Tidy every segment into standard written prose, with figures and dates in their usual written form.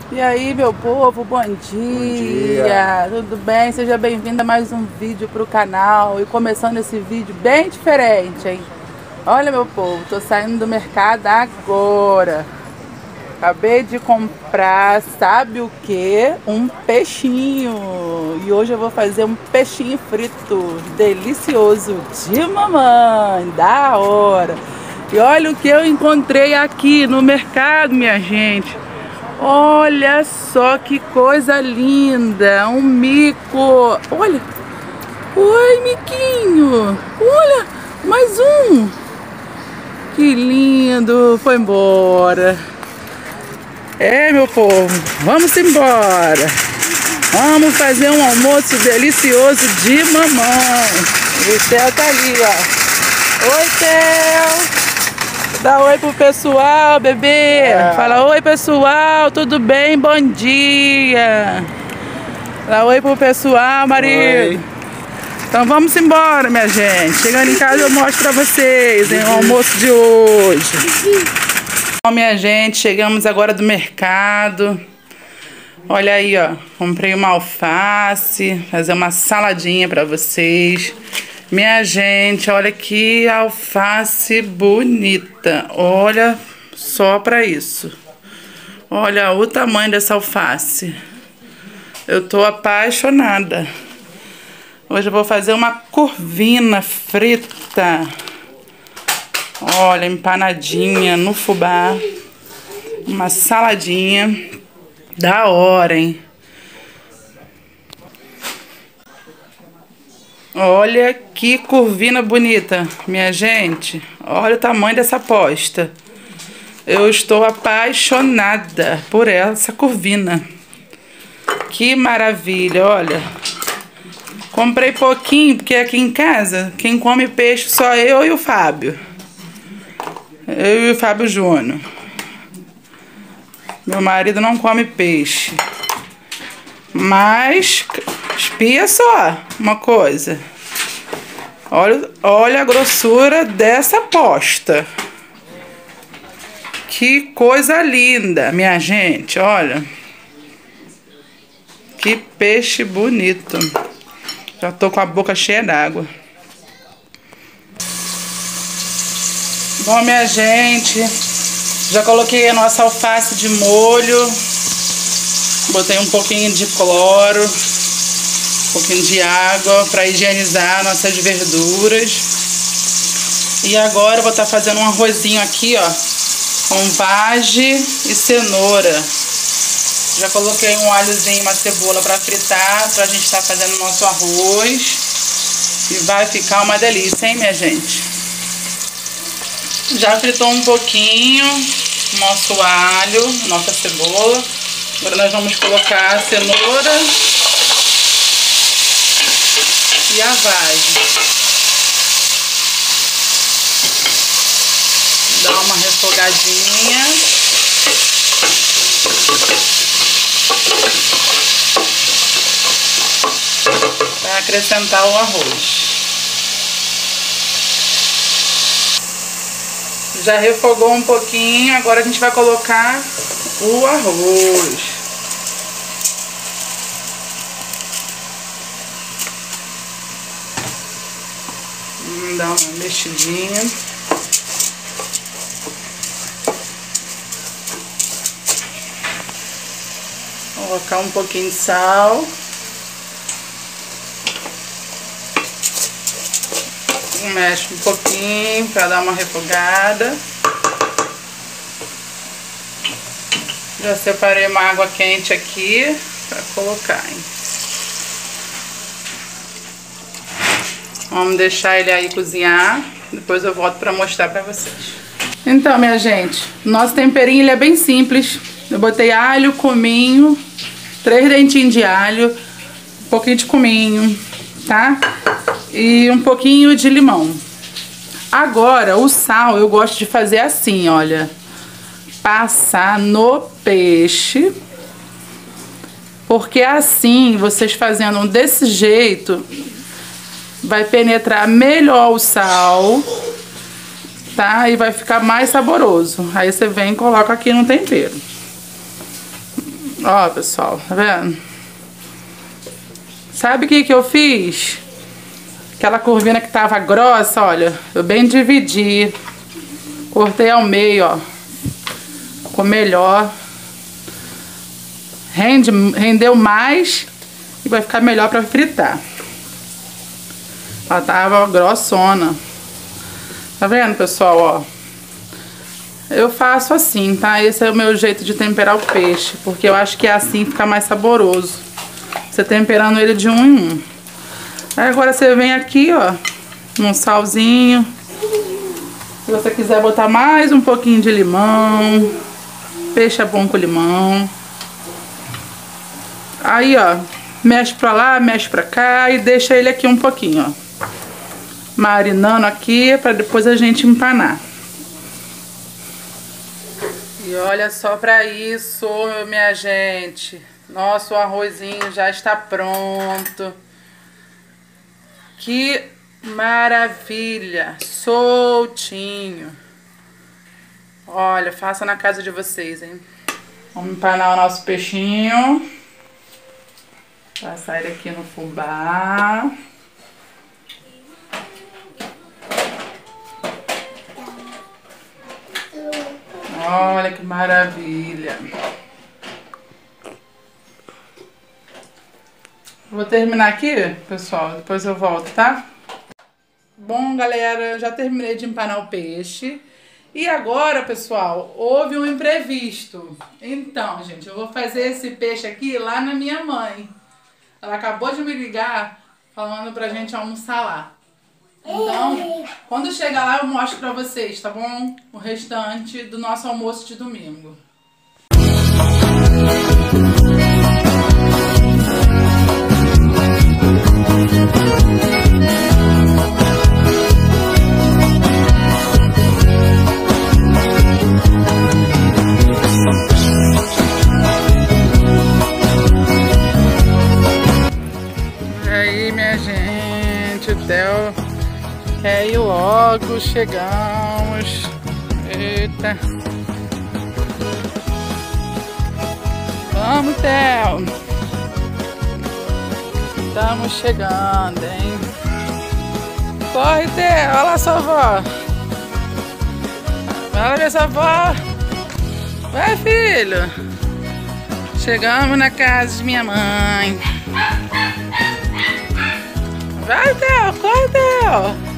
E aí, meu povo, bom dia. Bom dia. Tudo bem? Seja bem-vindo a mais um vídeo pro canal. E começando esse vídeo bem diferente, hein? Olha, meu povo, tô saindo do mercado agora. Acabei de comprar, sabe o que? Um peixinho. E hoje eu vou fazer um peixinho frito delicioso de mamãe, da hora. E olha o que eu encontrei aqui no mercado, minha gente. Olha só que coisa linda, um mico. Olha, oi, miquinho. Olha, mais um. Que lindo, foi embora. É, meu povo, vamos embora. Vamos fazer um almoço delicioso de mamãe. O Theo tá ali, ó. Oi, Theo. Dá oi pro pessoal, bebê. Fala oi, pessoal, tudo bem? Bom dia. Dá oi pro pessoal, marido. Oi. Então vamos embora, minha gente. Chegando em casa eu mostro pra vocês, hein, o almoço de hoje. Bom, minha gente, chegamos agora do mercado. Olha aí, ó. Comprei uma alface, fazer uma saladinha pra vocês. Minha gente, olha que alface bonita. Olha só pra isso. Olha o tamanho dessa alface. Eu tô apaixonada. Hoje eu vou fazer uma corvina frita. Olha, empanadinha no fubá. Uma saladinha. Da hora, hein? Olha que corvina bonita, minha gente. Olha o tamanho dessa posta. Eu estou apaixonada por essa corvina. Que maravilha, olha. Comprei pouquinho, porque aqui em casa, quem come peixe só eu e o Fábio. Eu e o Fábio Júnior. Meu marido não come peixe. Mas, espia só uma coisa. Olha a grossura dessa posta. Que coisa linda, minha gente, olha. Que peixe bonito. Já tô com a boca cheia d'água. Bom, minha gente, já coloquei a nossa alface de molho. Botei um pouquinho de cloro, um pouquinho de água para higienizar nossas verduras. E agora eu vou estar fazendo um arrozinho aqui, ó, com vagem e cenoura. Já coloquei um alhozinho, uma cebola para fritar, pra gente estar fazendo o nosso arroz. E vai ficar uma delícia, hein, minha gente? Já fritou um pouquinho o nosso alho, nossa cebola. Agora nós vamos colocar a cenoura e a vagem. Dá uma refogadinha. Para acrescentar o arroz. Já refogou um pouquinho, agora a gente vai colocar o arroz. Dá uma mexidinha. Vou colocar um pouquinho de sal. Mexe um pouquinho para dar uma refogada. Já separei uma água quente aqui para colocar, hein? Vamos deixar ele aí cozinhar. Depois eu volto para mostrar para vocês. Então, minha gente, nosso temperinho ele é bem simples. Eu botei alho, cominho, 3 dentinhos de alho, um pouquinho de cominho, tá? E um pouquinho de limão. Agora, o sal eu gosto de fazer assim, olha. Passar no peixe. Porque assim, vocês fazendo desse jeito, vai penetrar melhor o sal, tá? E vai ficar mais saboroso. Aí você vem e coloca aqui no tempero. Ó, pessoal, tá vendo? Sabe o que eu fiz? Aquela curvinha que tava grossa, olha, eu bem dividi. Cortei ao meio, ó. Ficou melhor. Rendeu mais e vai ficar melhor pra fritar. Ela tava grossona. Tá vendo, pessoal, ó? Eu faço assim, tá? Esse é o meu jeito de temperar o peixe, porque eu acho que é assim fica mais saboroso. Você temperando ele de um em um. Aí agora você vem aqui, ó, num salzinho. Se você quiser botar mais um pouquinho de limão. Peixe é bom com limão. Aí, ó, mexe pra lá, mexe pra cá e deixa ele aqui um pouquinho, ó. Marinando aqui pra depois a gente empanar. E olha só pra isso, minha gente. Nosso arrozinho já está pronto. Que maravilha! Soltinho. Olha, faça na casa de vocês, hein? Vamos empanar o nosso peixinho. Passar ele aqui no fubá. Olha que maravilha. Vou terminar aqui, pessoal, depois eu volto, tá? Bom, galera, já terminei de empanar o peixe. E agora, pessoal, houve um imprevisto. Então, gente, eu vou fazer esse peixe aqui lá na minha mãe. Ela acabou de me ligar falando pra gente almoçar lá. Então, quando chegar lá eu mostro pra vocês, tá bom? O restante do nosso almoço de domingo. E aí, minha gente, o Theo quer ir logo, chegamos. Eita. Vamos, Theo. Estamos chegando, hein? Corre, Theo. Olha lá sua avó. Vai ver sua avó. Vai, filho. Chegamos na casa de minha mãe. Vai, Theo. Corre, Theo.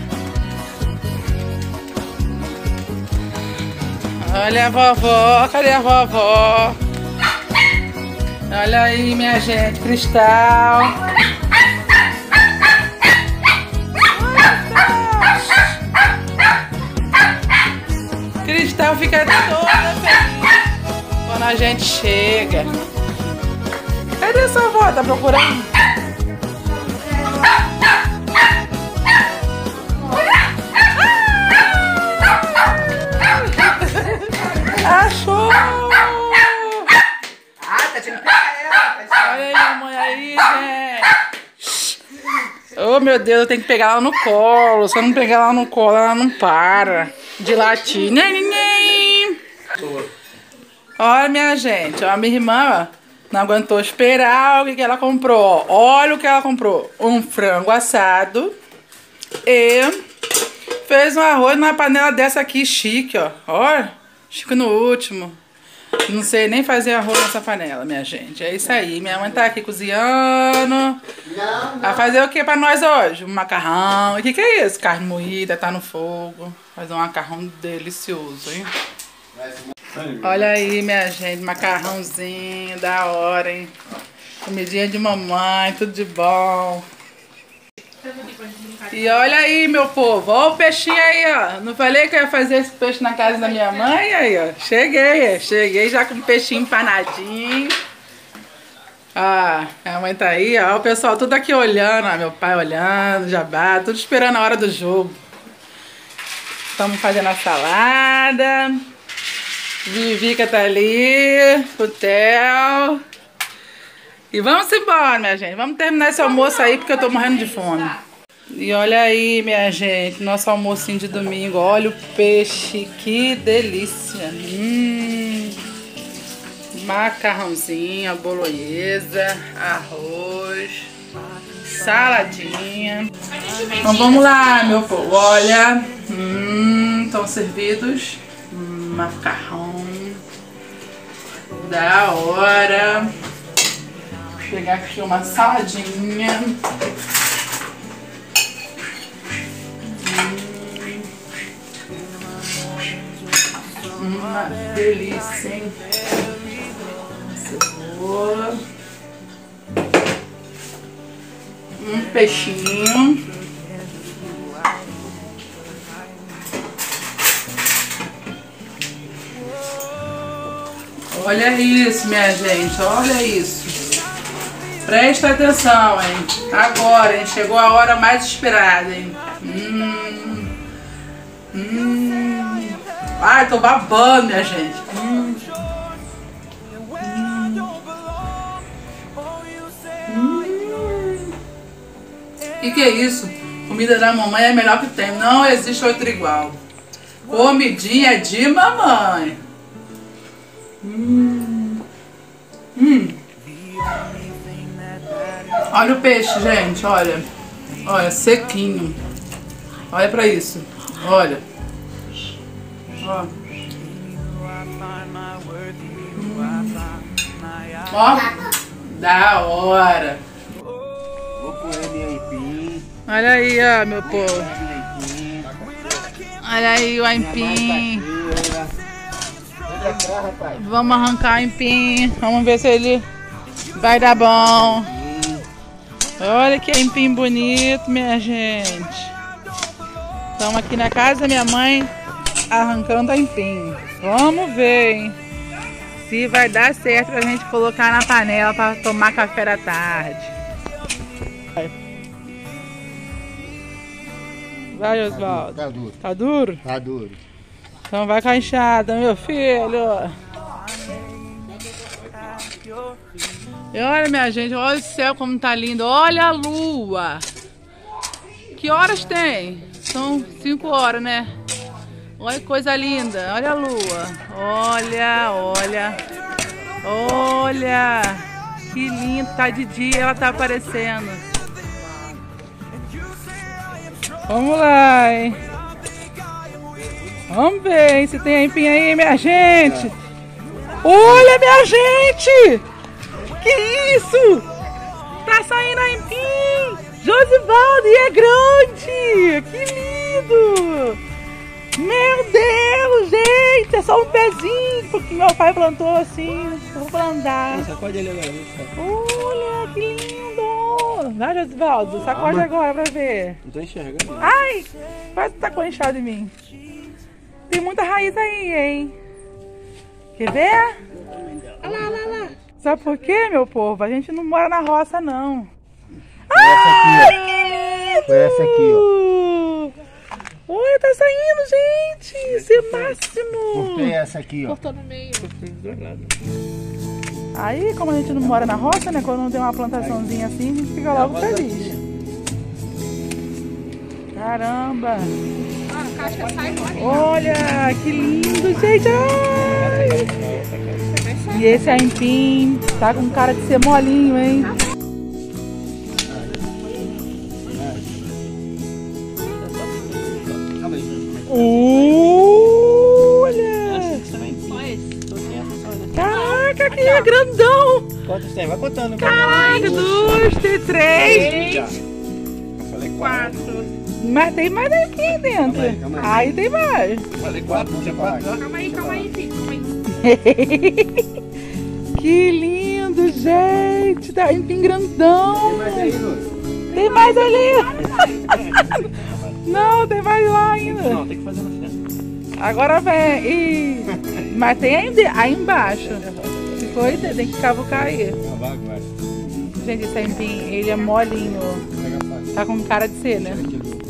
Olha a vovó, cadê a vovó? Olha aí, minha gente, Cristal. Cristal fica toda feliz quando a gente chega. Cadê sua avó? Tá procurando? Achou! Tá tinha que pegar ela. Olha aí, mamãe, aí, gente. Oh, meu Deus, eu tenho que pegar ela no colo. Se eu não pegar ela no colo, ela não para de latir. Olha, minha gente, ó, a minha irmã não aguentou esperar. O que ela comprou? Ó, olha o que ela comprou. Um frango assado e fez um arroz numa panela dessa aqui, chique, ó. Olha. Chico no último. Não sei nem fazer arroz nessa panela, minha gente. É isso aí. Minha mãe tá aqui cozinhando. Vai fazer o que pra nós hoje? Um macarrão. O que é isso? Carne moída, tá no fogo. Fazer um macarrão delicioso, hein? Olha aí, minha gente. Macarrãozinho, da hora, hein? Comidinha de mamãe, tudo de bom. E olha aí, meu povo, ó o peixinho aí, ó. Não falei que eu ia fazer esse peixe na casa da minha mãe? Aí, ó, cheguei já com o peixinho empanadinho. Ó, minha mãe tá aí, ó, o pessoal tudo aqui olhando, ó, meu pai olhando, Jabá, tudo esperando a hora do jogo. Estamos fazendo a salada. Vivica tá ali, o Theo. E vamos embora, minha gente. Vamos terminar esse almoço aí, porque eu tô morrendo de fome. E olha aí, minha gente, nosso almocinho de domingo. Olha o peixe, que delícia. macarrãozinho, bolonhesa, arroz, saladinha. Então vamos lá, meu povo. Olha, estão servidos. Macarrão. Da hora. Vou pegar aqui uma saladinha. Uma delícia, hein? Cebola. Um peixinho. Olha isso, minha gente. Olha isso. Presta atenção, hein? Agora, hein? Chegou a hora mais esperada, hein? Ai, tô babando, minha gente. Que é isso? Comida da mamãe é a melhor que tem. Não existe outra igual. Comidinha de mamãe. Olha o peixe, gente. Olha. Olha, sequinho. Olha pra isso. Olha. Ó. Ó. Da hora. Olha aí, ó, meu povo. Olha aí o aipim. Vamos arrancar o aipim. Vamos ver se ele vai dar bom. Olha que aipim bonito, minha gente. Estamos aqui na casa da minha mãe arrancando aipim. Vamos ver, hein, se vai dar certo pra gente colocar na panela para tomar café da tarde. Vai, Osvaldo. Tá duro. Tá duro? Tá duro. Então vai com a enxada, meu filho. E olha, minha gente, olha o céu como tá lindo. Olha a lua. Que horas tem? São 5 horas, né? Olha que coisa linda. Olha a lua. Olha, olha. Olha. Que lindo. Tá de dia, ela tá aparecendo. Vamos lá, hein? Vamos ver, hein, se tem aipim aí, minha gente. Olha, minha gente! Que isso? Tá saindo aipim! Josivaldo, e é grande! Que lindo! Meu Deus, gente! É só um pezinho, porque meu pai plantou assim, vou plantar. Sacode ele agora. Olha, que lindo! Vai, Josivaldo, sacode agora pra ver. Não tô enxergando. Ai, quase tacou inchado em mim. Tem muita raiz aí, hein? Quer ver? Olha lá, olha lá. Sabe por quê, meu povo? A gente não mora na roça, não. Ai, que lindo! Foi essa aqui, ó. Olha, tá saindo, gente. Isso é máximo. Cortei essa aqui, ó. Cortou no meio. Aí, como a gente não mora na roça, né? Quando não tem uma plantaçãozinha assim, a gente fica logo feliz. Caramba! Ah, a casca sai correndo. Olha, que lindo, gente! Ai. E esse aipim tá com cara de ser molinho, hein? Olha! Caraca, que é grandão! Quantos tem? Vai contando. Caraca, 2, 3. Falei 4. Mas tem mais aipim dentro. Calma Aí tem mais. Falei 4, você 4. Calma aí, filho. Calma aí. Que lindo, gente! Tá aipim grandão! Tem mais aí, Lúcio? Tem mais ali! Não, tem mais lá ainda. Não, tem que fazer na frente. Agora vem. E... Mas tem aí embaixo. Se for, tem que cavucar aí. Vai, vai. Gente, esse aipim, ele é molinho. Pega a faca. Tá com cara de ser, né?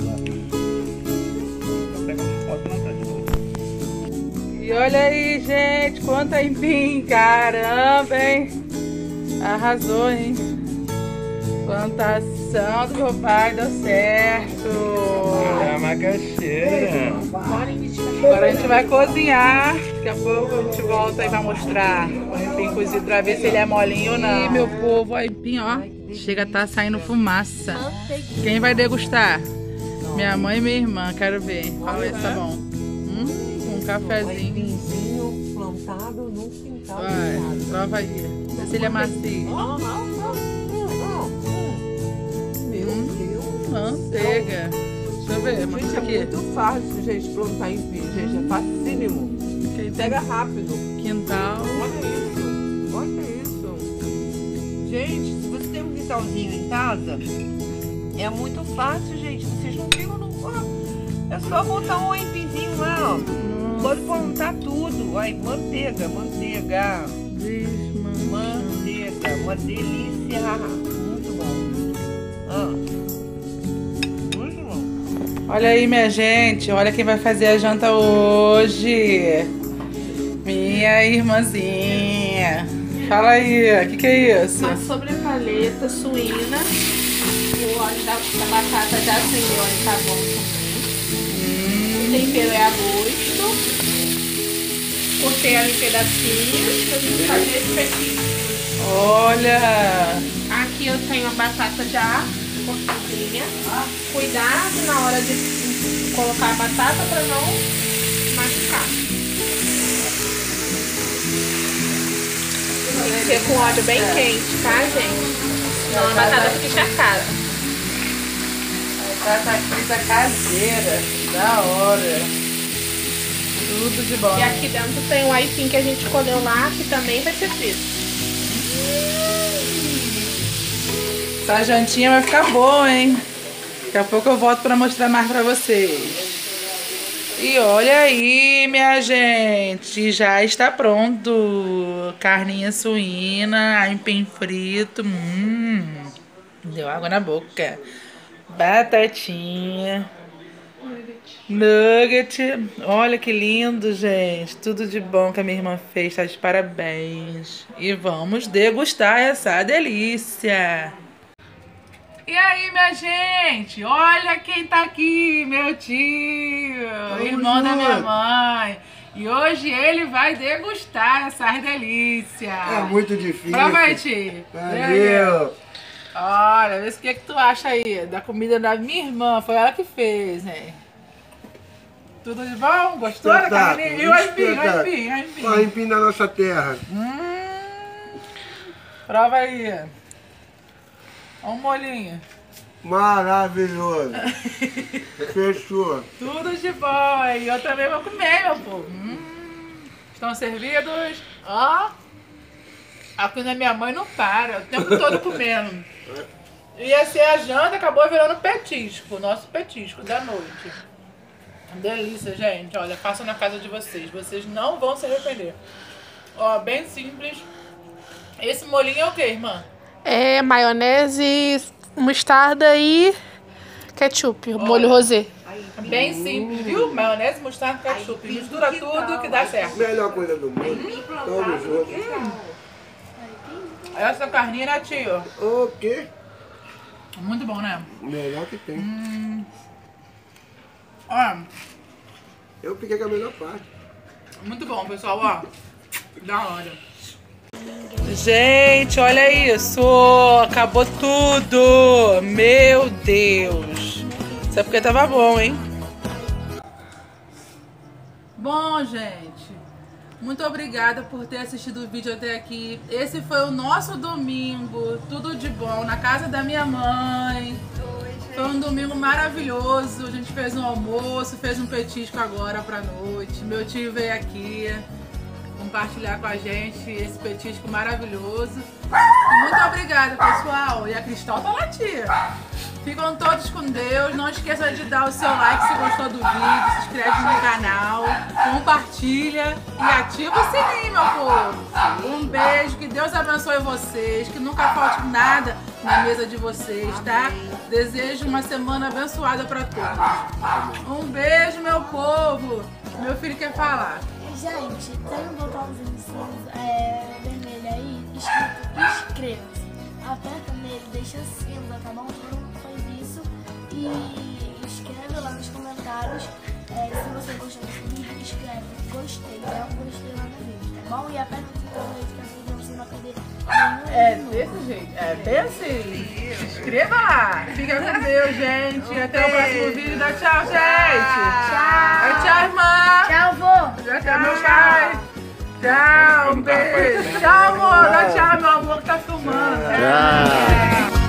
E olha aí, gente, quanto aipim, caramba, hein? Arrasou, hein? Plantação do meu pai deu certo. É a macaxeira. Agora a gente vai cozinhar Daqui a pouco a gente volta e vai mostrar o aipim cozido pra ver se ele é molinho ou não. E meu povo, o aipim, ó, chega a tá saindo fumaça. Quem vai degustar? Minha mãe e minha irmã, quero ver. Fala aí se tá bom. Um cafezinho. Aipinzinho plantado no quintal. Vai, prova aí. Vê se ele é macio. Meu Deus. Manteiga. Deixa eu ver, Gente, mostra é aqui. muito fácil, gente, plantar aipim, gente. É facílimo. Quem tem Pega rápido. quintal. Olha isso. Olha isso. Gente, se você tem um quintalzinho em casa, é muito fácil, gente. Vocês não viram, não? Ó, é só botar um aipinzinho lá, ó. Pode plantar tudo. Ai, manteiga, manteiga. Manteiga, uma delícia. Muito bom. Muito bom. Olha aí, minha gente. Olha quem vai fazer a janta hoje. Minha irmãzinha. Fala aí, o que é isso? Uma sobrepaleta suína. O óleo da batata já acendeu, o óleo tá bom também. O tempero é a gosto. Cortei ela em pedacinhos pra gente fazer esse petisco. Olha. Aqui eu tenho a batata já cortadinha. Cuidado na hora de colocar a batata para não machucar. Tem que ser com óleo bem quente, tá, gente? Senão a batata fica encharcada. Batata frita caseira. Da hora. Tudo de bom. E aqui dentro tem o aipim que a gente escolheu lá, que também vai ser frito. Essa jantinha vai ficar boa, hein? Daqui a pouco eu volto pra mostrar mais pra vocês. E olha aí, minha gente, já está pronto. Carninha suína, aipim frito. Deu água na boca. Batatinha. Nugget. Olha que lindo, gente. Tudo de bom que a minha irmã fez. Tá de parabéns. E vamos degustar essa delícia. E aí, minha gente? Olha quem tá aqui, meu tio, irmão da minha mãe. E hoje ele vai degustar essas delícias. É muito difícil. Prova aí, tio. Valeu. Olha, vê o que tu acha aí da comida da minha irmã. Foi ela que fez, hein? Tudo de bom? Gostou da carninha? E o aipim, o aipim, o aipim. O aipim da nossa terra. Prova aí. Olha um molhinho. Maravilhoso. Fechou. Tudo de bom. E eu também vou comer, meu povo. Estão servidos? Ó. Aqui na minha mãe não para. O tempo todo comendo. Ia ser a janta, acabou virando petisco. Nosso petisco da noite. Delícia, gente. Olha, façam na casa de vocês. Vocês não vão se arrepender. Ó, bem simples. Esse molhinho é o que, irmã? É maionese, mostarda e ketchup, molho rosé. Bem simples, viu? Maionese, mostarda, ketchup. Mistura tudo que dá certo. Melhor coisa do mundo. Tamo junto. Essa carninha, né, tio? O quê? Muito bom, né? Melhor que tem. Ó, Eu fiquei com a melhor parte. muito bom, pessoal, ó. Da hora. Gente, olha isso. Acabou tudo. Meu Deus. Isso é porque tava bom, hein? Bom, gente, muito obrigada por ter assistido o vídeo até aqui. Esse foi o nosso domingo. Tudo de bom na casa da minha mãe. Foi um domingo maravilhoso. A gente fez um almoço, fez um petisco agora pra noite. Meu tio veio aqui compartilhar com a gente esse petisco maravilhoso. E muito obrigada, pessoal. E a Cristal tá lá, tia. Ficam todos com Deus. Não esqueça de dar o seu like se gostou do vídeo. Se inscreve no canal, compartilha e ativa o sininho, meu povo. Um beijo, que Deus abençoe vocês, que nunca falte nada na mesa de vocês, tá? Desejo uma semana abençoada para todos. Um beijo, meu povo. Meu filho quer falar. Gente, tem um botãozinho vermelho aí, escrito inscreva-se. Aperta nele, deixa cinza, tá bom? Todo mundo faz isso e escreve lá nos comentários Se você gostou desse vídeo, escreve gostei, dá um gostei lá no vídeo, tá bom? E aperta o botão aí que assim você não vai perder nenhum vídeo. Desse jeito, bem assim. Se inscreva lá. Fica com Deus, gente. Até o próximo vídeo. Dá tchau, gente. Tchau. Tchau, irmã. Tchau, vô. Tchau, meu pai. Tchau, um beijo. Tchau, amor. Dá tchau, meu amor, que tá filmando. Tchau.